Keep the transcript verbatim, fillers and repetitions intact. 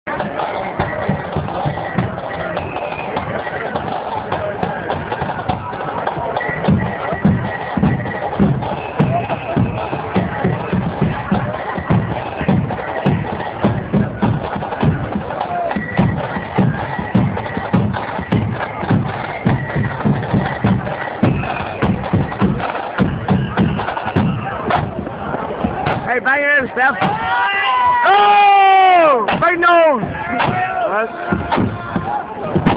Hey, bang it in, Steph. Oh! Big nose! What?